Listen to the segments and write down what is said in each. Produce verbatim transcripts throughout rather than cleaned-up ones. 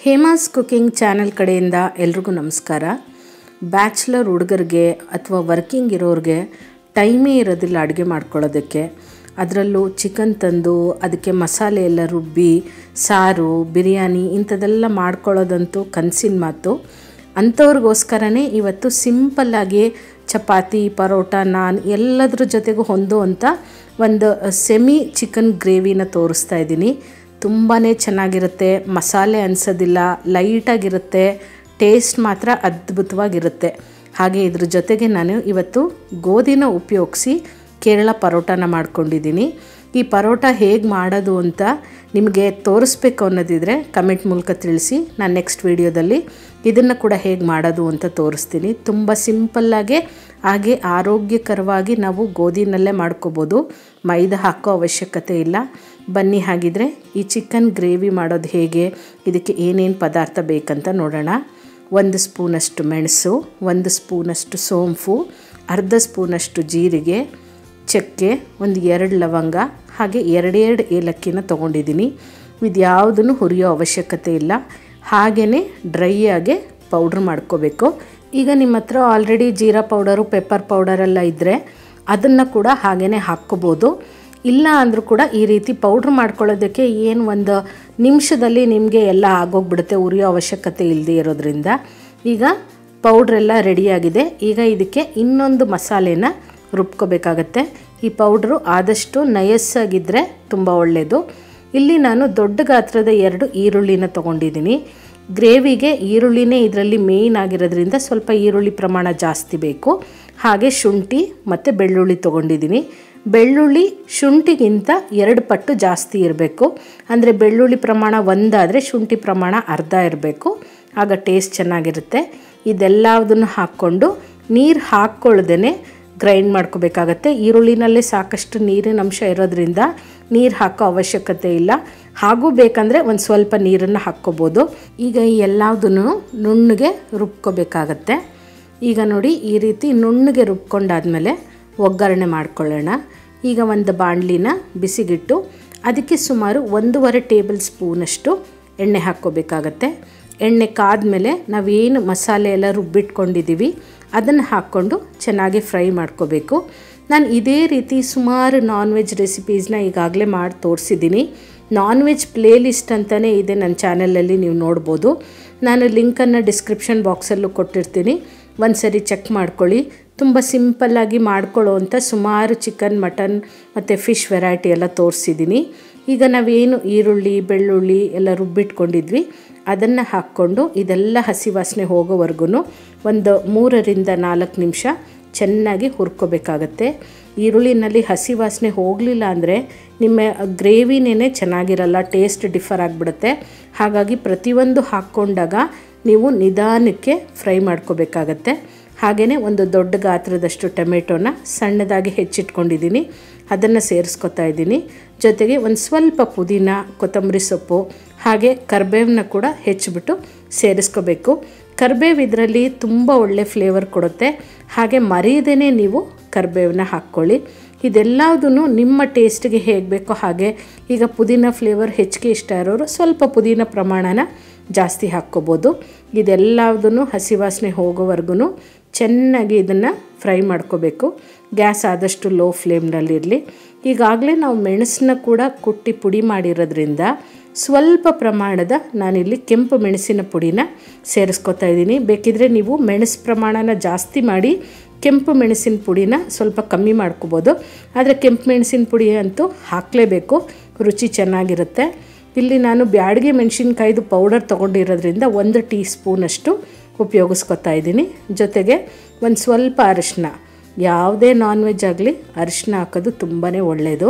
Hema's cooking channel ಕಡೆಯಿಂದ ಎಲ್ರಿಗೂ ನಮಸ್ಕಾರ. ಬ್ಯಾಚುಲರ್ ಹುಡುಗರಿಗೆ ಅಥವಾ ವರ್ಕಿಂಗ್ ಇರೋರಿಗೆ ಟೈಮೇ ಇರೋದಿಲ್ಲ ಅಡುಗೆ ಮಾಡ್ಕೊಳ್ಳೋದಕ್ಕೆ. ಅದರಲ್ಲೂ ಚಿಕನ್ ತಂದು ಅದಕ್ಕೆ ಮಸಾಲೆ ಎಲ್ಲ ರುಬ್ಬಿ ಸಾರು ಬಿರಿಯಾನಿ ಇಂಥದ್ದೆಲ್ಲ ಮಾಡ್ಕೊಳ್ಳೋದಂತೂ ಕನಸಿನ ಮಾತು. ಅಂಥವ್ರಿಗೋಸ್ಕರನೇ ಇವತ್ತು ಸಿಂಪಲ್ಲಾಗಿ ಚಪಾತಿ ಪರೋಟ ನಾನ್ ಎಲ್ಲದರ ಜೊತೆಗೂ ಹೊಂದುವಂಥ ಒಂದು ಸೆಮಿ ಚಿಕನ್ ಗ್ರೇವಿನ ತೋರಿಸ್ತಾ ಇದ್ದೀನಿ. ತುಂಬಾ ಚೆನ್ನಾಗಿರುತ್ತೆ, ಮಸಾಲೆ ಅನಿಸೋದಿಲ್ಲ, ಲೈಟಾಗಿರುತ್ತೆ, ಟೇಸ್ಟ್ ಮಾತ್ರ ಅದ್ಭುತವಾಗಿರುತ್ತೆ. ಹಾಗೆ ಇದ್ರ ಜೊತೆಗೆ ನಾನು ಇವತ್ತು ಗೋಧಿನ ಉಪಯೋಗಿಸಿ ಕೇರಳ ಪರೋಟನ ಮಾಡ್ಕೊಂಡಿದ್ದೀನಿ. ಈ ಪರೋಟ ಹೇಗೆ ಮಾಡೋದು ಅಂತ ನಿಮಗೆ ತೋರಿಸ್ಬೇಕು ಅನ್ನೋದಿದ್ರೆ ಕಮೆಂಟ್ ಮೂಲಕ ತಿಳಿಸಿ. ನಾನು ನೆಕ್ಸ್ಟ್ ವಿಡಿಯೋದಲ್ಲಿ ಇದನ್ನು ಕೂಡ ಹೇಗೆ ಮಾಡೋದು ಅಂತ ತೋರಿಸ್ತೀನಿ. ತುಂಬ ಸಿಂಪಲ್ಲಾಗೆ ಹಾಗೆ ಆರೋಗ್ಯಕರವಾಗಿ ನಾವು ಗೋಧಿನಲ್ಲೇ ಮಾಡ್ಕೋಬೋದು, ಮೈದಾ ಹಾಕೋ ಅವಶ್ಯಕತೆ ಇಲ್ಲ. ಬನ್ನಿ ಹಾಗಿದ್ರೆ ಈ ಚಿಕನ್ ಗ್ರೇವಿ ಮಾಡೋದು ಹೇಗೆ, ಇದಕ್ಕೆ ಏನೇನು ಪದಾರ್ಥ ಬೇಕಂತ ನೋಡೋಣ. ಒಂದು ಸ್ಪೂನಷ್ಟು ಮೆಣಸು, ಒಂದು ಸ್ಪೂನಷ್ಟು ಸೋಂಪು, ಅರ್ಧ ಸ್ಪೂನಷ್ಟು ಜೀರಿಗೆ, ಚಕ್ಕೆ, ಒಂದು ಎರಡು ಲವಂಗ, ಹಾಗೆ ಎರಡೆರಡು ಏಲಕ್ಕಿನ ತೊಗೊಂಡಿದ್ದೀನಿ. ಇದು ಯಾವುದನ್ನು ಹುರಿಯೋ ಅವಶ್ಯಕತೆ ಇಲ್ಲ, ಹಾಗೆಯೇ ಡ್ರೈ ಆಗಿ ಪೌಡ್ರ್ ಮಾಡ್ಕೋಬೇಕು. ಈಗ ನಿಮ್ಮ ಹತ್ರ ಆಲ್ರೆಡಿ ಜೀರಾ ಪೌಡರು ಪೆಪ್ಪರ್ ಪೌಡರೆಲ್ಲ ಇದ್ದರೆ ಅದನ್ನು ಕೂಡ ಹಾಗೆಯೇ ಹಾಕ್ಕೋಬೋದು. ಇಲ್ಲ ಅಂದರೂ ಕೂಡ ಈ ರೀತಿ ಪೌಡ್ರ್ ಮಾಡ್ಕೊಳ್ಳೋದಕ್ಕೆ ಏನು ಒಂದು ನಿಮಿಷದಲ್ಲಿ ನಿಮಗೆ ಎಲ್ಲ ಆಗೋಗ್ಬಿಡುತ್ತೆ, ಉರಿಯೋ ಅವಶ್ಯಕತೆ ಇಲ್ಲದೆ ಇರೋದ್ರಿಂದ. ಈಗ ಪೌಡ್ರೆಲ್ಲ ರೆಡಿಯಾಗಿದೆ. ಈಗ ಇದಕ್ಕೆ ಇನ್ನೊಂದು ಮಸಾಲೆನ ರುಬ್ಕೋಬೇಕಾಗತ್ತೆ. ಈ ಪೌಡ್ರು ಆದಷ್ಟು ನಯಸ್ಸಾಗಿದ್ದರೆ ತುಂಬ ಒಳ್ಳೆಯದು. ಇಲ್ಲಿ ನಾನು ದೊಡ್ಡ ಗಾತ್ರದ ಎರಡು ಈರುಳ್ಳಿನ ತೊಗೊಂಡಿದ್ದೀನಿ. ಗ್ರೇವಿಗೆ ಈರುಳ್ಳಿನೇ ಇದರಲ್ಲಿ ಮೇಯ್ನ್ ಆಗಿರೋದ್ರಿಂದ ಸ್ವಲ್ಪ ಈರುಳ್ಳಿ ಪ್ರಮಾಣ ಜಾಸ್ತಿ ಬೇಕು. ಹಾಗೆ ಶುಂಠಿ ಮತ್ತು ಬೆಳ್ಳುಳ್ಳಿ ತೊಗೊಂಡಿದ್ದೀನಿ. ಬೆಳ್ಳುಳ್ಳಿ ಶುಂಠಿಗಿಂತ ಎರಡು ಪಟ್ಟು ಜಾಸ್ತಿ ಇರಬೇಕು. ಅಂದರೆ ಬೆಳ್ಳುಳ್ಳಿ ಪ್ರಮಾಣ ಒಂದಾದರೆ ಶುಂಠಿ ಪ್ರಮಾಣ ಅರ್ಧ ಇರಬೇಕು, ಆಗ ಟೇಸ್ಟ್ ಚೆನ್ನಾಗಿರುತ್ತೆ. ಇದೆಲ್ಲದನ್ನು ಹಾಕ್ಕೊಂಡು ನೀರು ಹಾಕ್ಕೊಳ್ಳದೇ ಗ್ರೈಂಡ್ ಮಾಡ್ಕೋಬೇಕಾಗತ್ತೆ. ಈರುಳ್ಳಿನಲ್ಲೇ ಸಾಕಷ್ಟು ನೀರಿನ ಅಂಶ ಇರೋದ್ರಿಂದ ನೀರು ಹಾಕೋ ಅವಶ್ಯಕತೆ ಇಲ್ಲ. ಹಾಗೂ ಬೇಕಂದರೆ ಒಂದು ಸ್ವಲ್ಪ ನೀರನ್ನು ಹಾಕ್ಕೋಬೋದು. ಈಗ ಈ ಎಲ್ಲದನ್ನು ನುಣ್ಣಗೆ ರುಬ್ಕೋಬೇಕಾಗತ್ತೆ. ಈಗ ನೋಡಿ ಈ ರೀತಿ ನುಣ್ಣಗೆ ರುಬ್ಕೊಂಡಾದ್ಮೇಲೆ ಒಗ್ಗರಣೆ ಮಾಡ್ಕೊಳ್ಳೋಣ. ಈಗ ಒಂದು ಬಾಣಲಿನ ಬಿಸಿಗಿಟ್ಟು ಅದಕ್ಕೆ ಸುಮಾರು ಒಂದೂವರೆ ಟೇಬಲ್ ಸ್ಪೂನಷ್ಟು ಎಣ್ಣೆ ಹಾಕ್ಕೋಬೇಕಾಗತ್ತೆ. ಎಣ್ಣೆ ಕಾದ್ಮೇಲೆ ನಾವೇನು ಮಸಾಲೆ ಎಲ್ಲ ರುಬ್ಬಿಟ್ಕೊಂಡಿದ್ದೀವಿ ಅದನ್ನು ಹಾಕ್ಕೊಂಡು ಚೆನ್ನಾಗಿ ಫ್ರೈ ಮಾಡ್ಕೋಬೇಕು. ನಾನು ಇದೇ ರೀತಿ ಸುಮಾರು ನಾನ್ ವೆಜ್ ರೆಸಿಪೀಸ್ನ ಈಗಾಗಲೇ ಮಾಡಿ ತೋರಿಸಿದ್ದೀನಿ. ನಾನ್ ವೆಜ್ ಪ್ಲೇ ಲಿಸ್ಟ್ ಅಂತಲೇ ಇದೆ ನನ್ನ ಚಾನಲಲ್ಲಿ, ನೀವು ನೋಡ್ಬೋದು. ನಾನು ಲಿಂಕನ್ನು ಡಿಸ್ಕ್ರಿಪ್ಷನ್ ಬಾಕ್ಸಲ್ಲೂ ಕೊಟ್ಟಿರ್ತೀನಿ, ಒಂದು ಸರಿ ಚೆಕ್ ಮಾಡ್ಕೊಳ್ಳಿ. ತುಂಬ ಸಿಂಪಲ್ಲಾಗಿ ಮಾಡ್ಕೊಳ್ಳೋವಂಥ ಸುಮಾರು ಚಿಕನ್ ಮಟನ್ ಮತ್ತು ಫಿಶ್ ವೆರೈಟಿ ಎಲ್ಲ ತೋರಿಸಿದ್ದೀನಿ. ಈಗ ನಾವೇನು ಈರುಳ್ಳಿ ಬೆಳ್ಳುಳ್ಳಿ ಎಲ್ಲ ರುಬ್ಬಿಟ್ಕೊಂಡಿದ್ವಿ ಅದನ್ನು ಹಾಕ್ಕೊಂಡು ಇದೆಲ್ಲ ಹಸಿ ವಾಸನೆ ಹೋಗೋವರೆಗೂ ಒಂದು ಮೂರರಿಂದ ನಾಲ್ಕು ನಿಮಿಷ ಚೆನ್ನಾಗಿ ಹುರ್ಕೋಬೇಕಾಗತ್ತೆ. ಈರುಳ್ಳಿನಲ್ಲಿ ಹಸಿ ವಾಸನೆ ಹೋಗಲಿಲ್ಲ ಅಂದರೆ ನಿಮ್ಮ ಗ್ರೇವಿನೇ ಚೆನ್ನಾಗಿರಲ್ಲ, ಟೇಸ್ಟ್ ಡಿಫರ್ ಆಗಿಬಿಡುತ್ತೆ. ಹಾಗಾಗಿ ಪ್ರತಿಯೊಂದು ಹಾಕ್ಕೊಂಡಾಗ ನೀವು ನಿಧಾನಕ್ಕೆ ಫ್ರೈ ಮಾಡ್ಕೋಬೇಕಾಗತ್ತೆ. ಹಾಗೆಯೇ ಒಂದು ದೊಡ್ಡ ಗಾತ್ರದಷ್ಟು ಟೊಮೆಟೊನ ಸಣ್ಣದಾಗಿ ಹೆಚ್ಚಿಟ್ಕೊಂಡಿದ್ದೀನಿ, ಅದನ್ನು ಸೇರಿಸ್ಕೊತಾ ಇದ್ದೀನಿ. ಜೊತೆಗೆ ಒಂದು ಸ್ವಲ್ಪ ಪುದೀನ ಕೊತ್ತಂಬರಿ ಸೊಪ್ಪು ಹಾಗೆ ಕರಿಬೇವನ್ನ ಕೂಡ ಹೆಚ್ಚಿಬಿಟ್ಟು ಸೇರಿಸ್ಕೋಬೇಕು. ಕರಿಬೇವು ಇದರಲ್ಲಿ ತುಂಬ ಒಳ್ಳೆ ಫ್ಲೇವರ್ ಕೊಡುತ್ತೆ. ಹಾಗೆ ಮರೀದೇ ನೀವು ಕರಿಬೇವನ್ನ ಹಾಕ್ಕೊಳ್ಳಿ. ಇದೆಲ್ಲದೂ ನಿಮ್ಮ ಟೇಸ್ಟಿಗೆ ಹೇಗೆ ಬೇಕೋ ಹಾಗೆ. ಈಗ ಪುದೀನ ಫ್ಲೇವರ್ ಹೆಚ್ಚಿಗೆ ಇಷ್ಟ ಇರೋರು ಸ್ವಲ್ಪ ಪುದೀನ ಪ್ರಮಾಣನ ಜಾಸ್ತಿ ಹಾಕ್ಕೋಬೋದು. ಇದೆಲ್ಲದೂ ಹಸಿ ವಾಸನೆ ಹೋಗೋವರೆಗೂ ಚೆನ್ನಾಗಿ ಇದನ್ನು ಫ್ರೈ ಮಾಡ್ಕೋಬೇಕು. ಗ್ಯಾಸ್ ಆದಷ್ಟು ಲೋ ಫ್ಲೇಮ್ನಲ್ಲಿರಲಿ. ಈಗಾಗಲೇ ನಾವು ಮೆಣಸನ್ನ ಕೂಡ ಕುಟ್ಟಿ ಪುಡಿ ಮಾಡಿರೋದ್ರಿಂದ ಸ್ವಲ್ಪ ಪ್ರಮಾಣದ ನಾನಿಲ್ಲಿ ಕೆಂಪು ಮೆಣಸಿನ ಪುಡಿನ ಸೇರಿಸ್ಕೊತಾ ಇದ್ದೀನಿ. ಬೇಕಿದ್ರೆ ನೀವು ಮೆಣಸು ಪ್ರಮಾಣನ ಜಾಸ್ತಿ ಮಾಡಿ ಕೆಂಪು ಮೆಣಸಿನ ಪುಡಿನ ಸ್ವಲ್ಪ ಕಮ್ಮಿ ಮಾಡ್ಕೋಬೋದು. ಆದರೆ ಕೆಂಪು ಮೆಣಸಿನ ಪುಡಿ ಅಂತೂ ಹಾಕಲೇಬೇಕು, ರುಚಿ ಚೆನ್ನಾಗಿರುತ್ತೆ. ಇಲ್ಲಿ ನಾನು ಬ್ಯಾಡಗೆ ಮೆಣಸಿನ್ಕಾಯ್ದು ಪೌಡರ್ ತೊಗೊಂಡಿರೋದ್ರಿಂದ ಒಂದು ಟೀ ಸ್ಪೂನಷ್ಟು ಉಪಯೋಗಿಸ್ಕೊತಾ ಇದ್ದೀನಿ. ಜೊತೆಗೆ ಒಂದು ಸ್ವಲ್ಪ ಅರಿಶಿನ, ಯಾವುದೇ ನಾನ್ ವೆಜ್ ಆಗಲಿ ಅರಿಶಿನ ಹಾಕೋದು ತುಂಬಾ ಒಳ್ಳೆಯದು.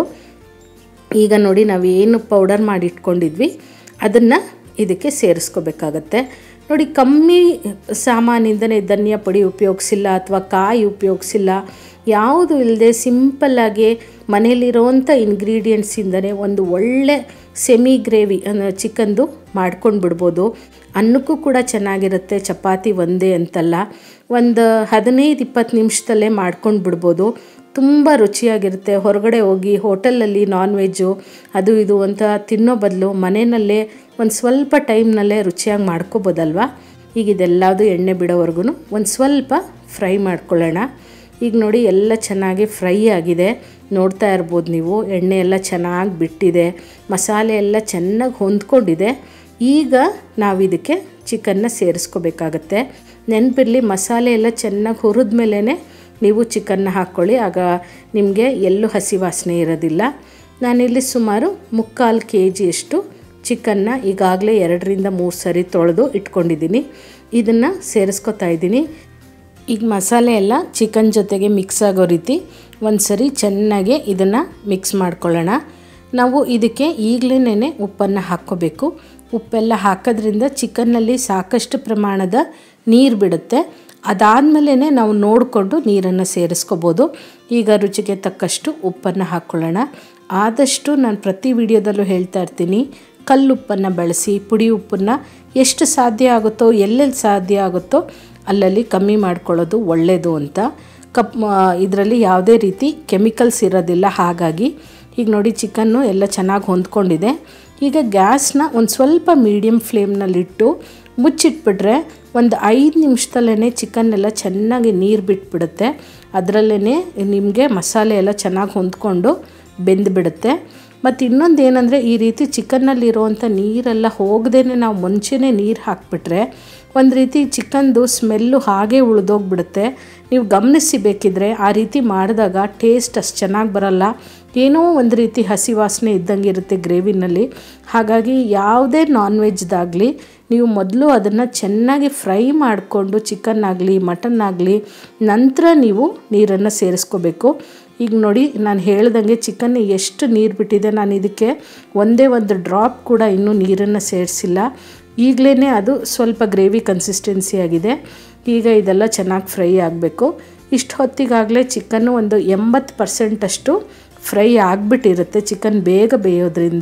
ಈಗ ನೋಡಿ ನಾವೇನು ಪೌಡರ್ ಮಾಡಿ ಇಟ್ಕೊಂಡಿದ್ವಿ ಅದನ್ನು ಇದಕ್ಕೆ ಸೇರಿಸ್ಕೋಬೇಕಾಗತ್ತೆ. ನೋಡಿ ಕಮ್ಮಿ ಸಾಮಾನಿಂದನೇ ಧನಿಯಾ ಪುಡಿ ಉಪಯೋಗಿಸಿಲ್ಲ ಅಥವಾ ಕಾಯಿ ಉಪಯೋಗಿಸಿಲ್ಲ, ಯಾವುದು ಇಲ್ಲದೆ ಸಿಂಪಲ್ಲಾಗಿ ಮನೇಲಿರೋವಂಥ ಇಂಗ್ರೀಡಿಯೆಂಟ್ಸಿಂದನೇ ಒಂದು ಒಳ್ಳೆ ಸೆಮಿ ಗ್ರೇವಿ ಚಿಕನ್ದು ಮಾಡ್ಕೊಂಡು ಬಿಡ್ಬೋದು. ಅನ್ನಕ್ಕೂ ಕೂಡ ಚೆನ್ನಾಗಿರುತ್ತೆ, ಚಪಾತಿ ಒಂದೇ ಅಂತಲ್ಲ. ಒಂದು ಹದಿನೈದು ಇಪ್ಪತ್ತು ನಿಮಿಷದಲ್ಲೇ ಮಾಡ್ಕೊಂಡು ಬಿಡ್ಬೋದು. ತುಂಬ ರುಚಿಯಾಗಿರುತ್ತೆ. ಹೊರಗಡೆ ಹೋಗಿ ಹೋಟೆಲಲ್ಲಿ ನಾನ್ ವೆಜ್ಜು ಅದು ಇದು ಅಂತ ತಿನ್ನೋ ಬದಲು ಮನೆಯಲ್ಲೇ ಒಂದು ಸ್ವಲ್ಪ ಟೈಮ್ನಲ್ಲೇ ರುಚಿಯಾಗಿ ಮಾಡ್ಕೋಬೋದಲ್ವ. ಈಗ ಇದೆಲ್ಲದು ಎಣ್ಣೆ ಬಿಡೋವರೆಗೂ ಒಂದು ಸ್ವಲ್ಪ ಫ್ರೈ ಮಾಡ್ಕೊಳ್ಳೋಣ. ಈಗ ನೋಡಿ ಎಲ್ಲ ಚೆನ್ನಾಗಿ ಫ್ರೈ ಆಗಿದೆ, ನೋಡ್ತಾ ಇರ್ಬೋದು ನೀವು. ಎಣ್ಣೆ ಎಲ್ಲ ಚೆನ್ನಾಗಿ ಬಿಟ್ಟಿದೆ, ಮಸಾಲೆ ಎಲ್ಲ ಚೆನ್ನಾಗಿ ಹೊಂದ್ಕೊಂಡಿದೆ. ಈಗ ನಾವು ಇದಕ್ಕೆ ಚಿಕನ್ನ ಸೇರಿಸ್ಕೋಬೇಕಾಗತ್ತೆ. ನೆನಪಿರಲಿ, ಮಸಾಲೆ ಎಲ್ಲ ಚೆನ್ನಾಗಿ ಹುರಿದ ಮೇಲೇ ನೀವು ಚಿಕನ್ನ ಹಾಕ್ಕೊಳ್ಳಿ, ಆಗ ನಿಮಗೆ ಎಲ್ಲೂ ಹಸಿ ವಾಸನೆ ಇರೋದಿಲ್ಲ. ನಾನಿಲ್ಲಿ ಸುಮಾರು ಮುಕ್ಕಾಲು ಕೆ ಜಿಯಷ್ಟು ಚಿಕನ್ನ ಈಗಾಗಲೇ ಎರಡರಿಂದ ಮೂರು ಸರಿ ತೊಳೆದು ಇಟ್ಕೊಂಡಿದ್ದೀನಿ. ಇದನ್ನು ಸೇರಿಸ್ಕೊತಾ ಇದ್ದೀನಿ. ಈಗ ಮಸಾಲೆ ಎಲ್ಲ ಚಿಕನ್ ಜೊತೆಗೆ ಮಿಕ್ಸ್ ಆಗೋ ರೀತಿ ಒಂದು ಸರಿ ಚೆನ್ನಾಗಿ ಇದನ್ನು ಮಿಕ್ಸ್ ಮಾಡ್ಕೊಳ್ಳೋಣ. ನಾವು ಇದಕ್ಕೆ ಈಗಲೇ ಉಪ್ಪನ್ನು ಹಾಕ್ಕೋಬೇಕು. ಉಪ್ಪೆಲ್ಲ ಹಾಕೋದ್ರಿಂದ ಚಿಕನ್ನಲ್ಲಿ ಸಾಕಷ್ಟು ಪ್ರಮಾಣದ ನೀರು ಬಿಡುತ್ತೆ. ಅದಾದಮೇಲೆ ನಾವು ನೋಡಿಕೊಂಡು ನೀರನ್ನು ಸೇರಿಸ್ಕೋಬೋದು. ಈಗ ರುಚಿಗೆ ತಕ್ಕಷ್ಟು ಉಪ್ಪನ್ನು ಹಾಕ್ಕೊಳ್ಳೋಣ. ಆದಷ್ಟು ನಾನು ಪ್ರತಿ ವಿಡಿಯೋದಲ್ಲೂ ಹೇಳ್ತಾ ಇರ್ತೀನಿ, ಕಲ್ಲುಪ್ಪನ್ನು ಬಳಸಿ. ಪುಡಿ ಉಪ್ಪನ್ನು ಎಷ್ಟು ಸಾಧ್ಯ ಆಗುತ್ತೋ, ಎಲ್ಲೆಲ್ಲಿ ಸಾಧ್ಯ ಆಗುತ್ತೋ ಅಲ್ಲಲ್ಲಿ ಕಮ್ಮಿ ಮಾಡ್ಕೊಳ್ಳೋದು ಒಳ್ಳೆಯದು ಅಂತ. ಕಪ್ ಇದರಲ್ಲಿ ಯಾವುದೇ ರೀತಿ ಕೆಮಿಕಲ್ಸ್ ಇರೋದಿಲ್ಲ. ಹಾಗಾಗಿ ಈಗ ನೋಡಿ ಚಿಕನ್ನು ಎಲ್ಲ ಚೆನ್ನಾಗಿ ಹೊಂದ್ಕೊಂಡಿದೆ. ಈಗ ಗ್ಯಾಸ್ನ ಒಂದು ಸ್ವಲ್ಪ ಮೀಡಿಯಮ್ ಫ್ಲೇಮ್ನಲ್ಲಿಟ್ಟು ಮುಚ್ಚಿಟ್ಬಿಟ್ರೆ ಒಂದು ಐದು ನಿಮಿಷದಲ್ಲೇ ಚಿಕನ್ನೆಲ್ಲ ಚೆನ್ನಾಗಿ ನೀರು ಬಿಟ್ಬಿಡುತ್ತೆ. ಅದರಲ್ಲೇ ನಿಮಗೆ ಮಸಾಲೆ ಎಲ್ಲ ಚೆನ್ನಾಗಿ ಹೊಂದ್ಕೊಂಡು ಬೆಂದುಬಿಡುತ್ತೆ. ಮತ್ತು ಇನ್ನೊಂದು ಏನಂದರೆ, ಈ ರೀತಿ ಚಿಕನ್ನಲ್ಲಿರುವಂಥ ನೀರೆಲ್ಲ ಹೋಗದೇ ನಾವು ಮುಂಚೆನೇ ನೀರು ಹಾಕಿಬಿಟ್ರೆ ಒಂದು ರೀತಿ ಚಿಕನ್ದು ಸ್ಮೆಲ್ಲು ಹಾಗೇ ಉಳಿದೋಗ್ಬಿಡುತ್ತೆ. ನೀವು ಗಮನಿಸಿ ಬೇಕಿದ್ರೆ, ಆ ರೀತಿ ಮಾಡಿದಾಗ ಟೇಸ್ಟ್ ಅಷ್ಟು ಚೆನ್ನಾಗಿ ಬರಲ್ಲ. ಏನೋ ಒಂದು ರೀತಿ ಹಸಿ ವಾಸನೆ ಇದ್ದಂಗೆ ಇರುತ್ತೆ ಗ್ರೇವಿನಲ್ಲಿ. ಹಾಗಾಗಿ ಯಾವುದೇ ನಾನ್ ವೆಜ್ದಾಗಲಿ ನೀವು ಮೊದಲು ಅದನ್ನು ಚೆನ್ನಾಗಿ ಫ್ರೈ ಮಾಡಿಕೊಂಡು, ಚಿಕನ್ ಆಗಲಿ ಮಟನ್ ಆಗಲಿ, ನಂತರ ನೀವು ನೀರನ್ನು ಸೇರಿಸ್ಕೋಬೇಕು. ಈಗ ನೋಡಿ, ನಾನು ಹೇಳ್ದಂಗೆ ಚಿಕನ್ ಎಷ್ಟು ನೀರು ಬಿಟ್ಟಿದೆ. ನಾನು ಇದಕ್ಕೆ ಒಂದೇ ಒಂದು ಡ್ರಾಪ್ ಕೂಡ ಇನ್ನೂ ನೀರನ್ನು ಸೇರಿಸಿಲ್ಲ. ಈಗಲೇ ಅದು ಸ್ವಲ್ಪ ಗ್ರೇವಿ ಕನ್ಸಿಸ್ಟೆನ್ಸಿ ಆಗಿದೆ. ಈಗ ಇದೆಲ್ಲ ಚೆನ್ನಾಗಿ ಫ್ರೈ ಆಗಬೇಕು. ಇಷ್ಟು ಹೊತ್ತಿಗಾಗಲೇ ಚಿಕನ್ನು ಒಂದು ಎಂಬತ್ತು ಪರ್ಸೆಂಟಷ್ಟು ಫ್ರೈ ಆಗಿಬಿಟ್ಟಿರುತ್ತೆ, ಚಿಕನ್ ಬೇಗ ಬೇಯೋದ್ರಿಂದ.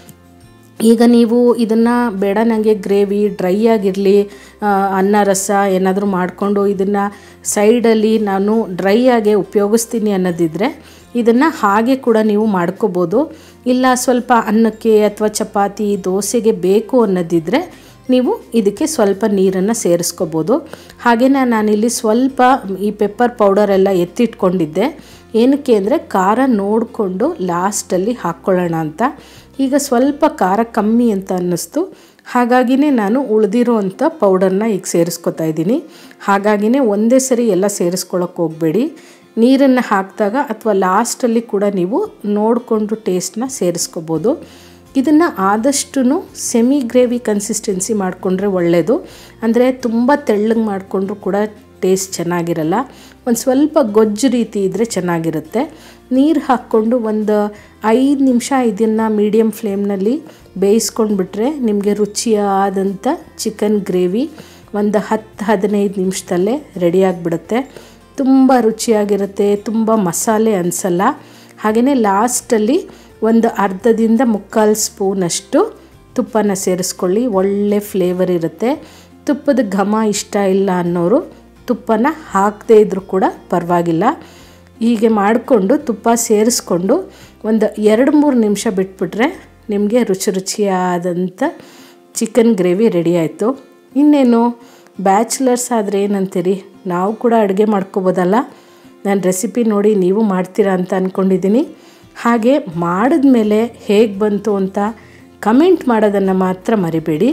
ಈಗ ನೀವು ಇದನ್ನು ಬೇಡ ನನಗೆ ಗ್ರೇವಿ ಡ್ರೈ ಆಗಿರಲಿ, ಅನ್ನ ರಸ ಏನಾದರೂ ಮಾಡಿಕೊಂಡು ಇದನ್ನು ಸೈಡಲ್ಲಿ ನಾನು ಡ್ರೈ ಆಗೇ ಉಪಯೋಗಿಸ್ತೀನಿ ಅನ್ನೋದಿದ್ದರೆ ಇದನ್ನು ಹಾಗೆ ಕೂಡ ನೀವು ಮಾಡ್ಕೋಬೋದು. ಇಲ್ಲ ಸ್ವಲ್ಪ ಅನ್ನಕ್ಕೆ ಅಥವಾ ಚಪಾತಿ ದೋಸೆಗೆ ಬೇಕು ಅನ್ನೋದಿದ್ದರೆ ನೀವು ಇದಕ್ಕೆ ಸ್ವಲ್ಪ ನೀರನ್ನು ಸೇರಿಸ್ಕೋಬೋದು. ಹಾಗೆಯೇ ನಾನಿಲ್ಲಿ ಸ್ವಲ್ಪ ಈ ಪೆಪ್ಪರ್ ಪೌಡರೆಲ್ಲ ಎತ್ತಿಟ್ಕೊಂಡಿದ್ದೆ. ಏನಕ್ಕೆ ಅಂದರೆ ಖಾರ ನೋಡಿಕೊಂಡು ಲಾಸ್ಟಲ್ಲಿ ಹಾಕ್ಕೊಳ್ಳೋಣ ಅಂತ. ಈಗ ಸ್ವಲ್ಪ ಖಾರ ಕಮ್ಮಿ ಅಂತ ಅನ್ನಿಸ್ತು, ಹಾಗಾಗಿನೇ ನಾನು ಉಳಿದಿರೋ ಅಂಥ ಪೌಡರ್ನ ಈಗ ಸೇರಿಸ್ಕೊತಾ ಇದ್ದೀನಿ. ಹಾಗಾಗಿನೇ ಒಂದೇ ಸರಿ ಎಲ್ಲ ಸೇರಿಸ್ಕೊಳ್ಳೋಕೆ ಹೋಗಬೇಡಿ. ನೀರನ್ನು ಹಾಕಿದಾಗ ಅಥವಾ ಲಾಸ್ಟಲ್ಲಿ ಕೂಡ ನೀವು ನೋಡಿಕೊಂಡು ಟೇಸ್ಟ್ನ ಸೇರಿಸ್ಕೋಬೋದು. ಇದನ್ನು ಆದಷ್ಟು ಸೆಮಿ ಗ್ರೇವಿ ಕನ್ಸಿಸ್ಟೆನ್ಸಿ ಮಾಡಿಕೊಂಡ್ರೆ ಒಳ್ಳೆಯದು. ಅಂದರೆ ತುಂಬ ತೆಳ್ಳಗೆ ಮಾಡಿಕೊಂಡ್ರೂ ಕೂಡ ಟೇಸ್ಟ್ ಚೆನ್ನಾಗಿರಲ್ಲ. ಒಂದು ಸ್ವಲ್ಪ ಗೊಜ್ಜು ರೀತಿ ಇದ್ದರೆ ಚೆನ್ನಾಗಿರುತ್ತೆ. ನೀರು ಹಾಕ್ಕೊಂಡು ಒಂದು ಐದು ನಿಮಿಷ ಇದನ್ನು ಮೀಡಿಯಮ್ ಫ್ಲೇಮ್ನಲ್ಲಿ ಬೇಯಿಸ್ಕೊಂಡ್ಬಿಟ್ರೆ ನಿಮಗೆ ರುಚಿಯಾದಂಥ ಚಿಕನ್ ಗ್ರೇವಿ ಒಂದು ಹತ್ತು ಹದಿನೈದು ನಿಮಿಷದಲ್ಲೇ ರೆಡಿಯಾಗಿಬಿಡುತ್ತೆ. ತುಂಬ ರುಚಿಯಾಗಿರುತ್ತೆ, ತುಂಬ ಮಸಾಲೆ ಅನಿಸಲ್ಲ. ಹಾಗೆಯೇ ಲಾಸ್ಟಲ್ಲಿ ಒಂದು ಅರ್ಧದಿಂದ ಮುಕ್ಕಾಲು ಸ್ಪೂನಷ್ಟು ತುಪ್ಪನ ಸೇರಿಸ್ಕೊಳ್ಳಿ, ಒಳ್ಳೆ ಫ್ಲೇವರ್ ಇರುತ್ತೆ. ತುಪ್ಪದ ಘಮ ಇಷ್ಟ ಇಲ್ಲ ಅನ್ನೋರು ತುಪ್ಪನ ಹಾಕದೇ ಇದ್ದರೂ ಕೂಡ ಪರವಾಗಿಲ್ಲ. ಹೀಗೆ ಮಾಡಿಕೊಂಡು ತುಪ್ಪ ಸೇರಿಸ್ಕೊಂಡು ಒಂದು ಎರಡು ಮೂರು ನಿಮಿಷ ಬಿಟ್ಬಿಟ್ರೆ ನಿಮಗೆ ರುಚಿ ರುಚಿಯಾದಂಥ ಚಿಕನ್ ಗ್ರೇವಿ ರೆಡಿ ಆಯಿತು. ಇನ್ನೇನು ಬ್ಯಾಚುಲರ್ಸ್ ಆದರೆ ಏನಂತೀರಿ, ನಾವು ಕೂಡ ಅಡುಗೆ ಮಾಡ್ಕೋಬೋದಲ್ಲ. ನಾನು ರೆಸಿಪಿ ನೋಡಿ ನೀವು ಮಾಡ್ತೀರಾ ಅಂತ ಅಂದ್ಕೊಂಡಿದ್ದೀನಿ. ಹಾಗೆ ಮಾಡಿದ್ಮೇಲೆ ಹೇಗೆ ಬಂತು ಅಂತ ಕಮೆಂಟ್ ಮಾಡೋದನ್ನು ಮಾತ್ರ ಮರಿಬೇಡಿ.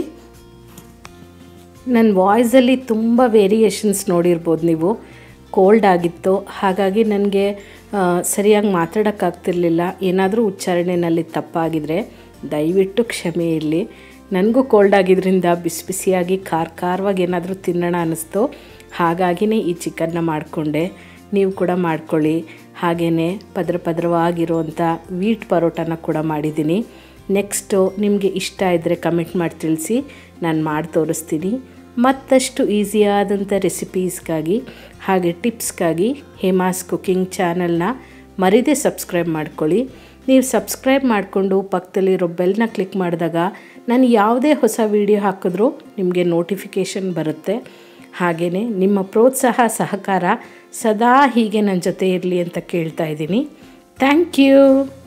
ನನ್ನ ವಾಯ್ಸಲ್ಲಿ ತುಂಬ ವೇರಿಯೇಷನ್ಸ್ ನೋಡಿರ್ಬೋದು ನೀವು. ಕೋಲ್ಡ್ ಆಗಿತ್ತು, ಹಾಗಾಗಿ ನನಗೆ ಸರಿಯಾಗಿ ಮಾತಾಡೋಕ್ಕಾಗ್ತಿರ್ಲಿಲ್ಲ. ಏನಾದರೂ ಉಚ್ಚಾರಣೆಯಲ್ಲಿ ತಪ್ಪಾಗಿದ್ದರೆ ದಯವಿಟ್ಟು ಕ್ಷಮೆ ಇರಲಿ. ನನಗೂ ಕೋಲ್ಡ್ ಆಗಿದ್ದರಿಂದ ಬಿಸಿ ಬಿಸಿಯಾಗಿ ಖಾರ ಖಾರವಾಗಿ ಏನಾದರೂ ತಿನ್ನೋಣ ಅನ್ನಿಸ್ತು, ಹಾಗಾಗಿನೇ ಈ ಚಿಕನ್ನ ಮಾಡಿಕೊಂಡೆ. ನೀವು ಕೂಡ ಮಾಡ್ಕೊಳ್ಳಿ. ಹಾಗೆಯೇ ಪದ್ರ ಪದ್ರವಾಗಿರುವಂಥ ವೀಟ್ ಪರೋಟನ ಕೂಡ ಮಾಡಿದ್ದೀನಿ. ನೆಕ್ಸ್ಟು ನಿಮಗೆ ಇಷ್ಟ ಇದ್ದರೆ ಕಮೆಂಟ್ ಮಾಡಿ ತಿಳಿಸಿ, ನಾನು ಮಾಡಿ ತೋರಿಸ್ತೀನಿ. ಮತ್ತಷ್ಟು ಈಸಿಯಾದಂಥ ರೆಸಿಪೀಸ್ಗಾಗಿ ಹಾಗೆ ಟಿಪ್ಸ್ಗಾಗಿ ಹೇಮಾಸ್ ಕುಕಿಂಗ್ ಚಾನಲ್ನ ಮರೀದೆ ಸಬ್ಸ್ಕ್ರೈಬ್ ಮಾಡ್ಕೊಳ್ಳಿ. ನೀವು ಸಬ್ಸ್ಕ್ರೈಬ್ ಮಾಡಿಕೊಂಡು ಪಕ್ಕದಲ್ಲಿರೋ ಬೆಲ್ನ ಕ್ಲಿಕ್ ಮಾಡಿದಾಗ ನಾನು ಯಾವುದೇ ಹೊಸ ವೀಡಿಯೋ ಹಾಕಿದ್ರೂ ನಿಮಗೆ ನೋಟಿಫಿಕೇಷನ್ ಬರುತ್ತೆ. ಹಾಗೆಯೇ ನಿಮ್ಮ ಪ್ರೋತ್ಸಾಹ ಸಹಕಾರ ಸದಾ ಹೀಗೆ ನನ್ನ ಜೊತೆ ಇರಲಿ ಅಂತ ಕೇಳ್ತಾ ಇದ್ದೀನಿ. Thank you.